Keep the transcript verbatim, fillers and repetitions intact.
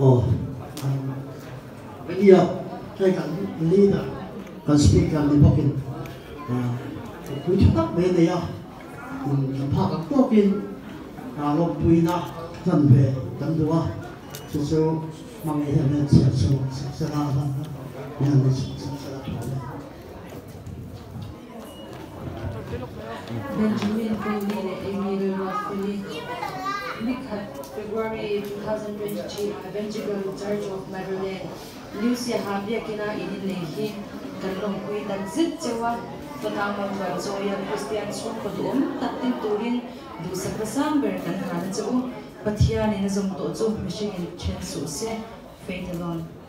oh iya cái kan leader kan speaker ni bokin ku tak me ne ya pha ka tokin lawmpuina tan be tan duwa so so mang e ne sia so sa na na ya ne sa Benjamin Colney Emil Waffili Nikat February twenty twenty-three Evangelical Church of Maryland Lucia Habia Kina Inilehi Lawmpuina Zit Jawa Panamang Zoya Christian Swam Padum Tatin Turin Dusa Kasamber Kan Han Jau Pathian in Zom Tozo Michigan Chen Suse Faith alone.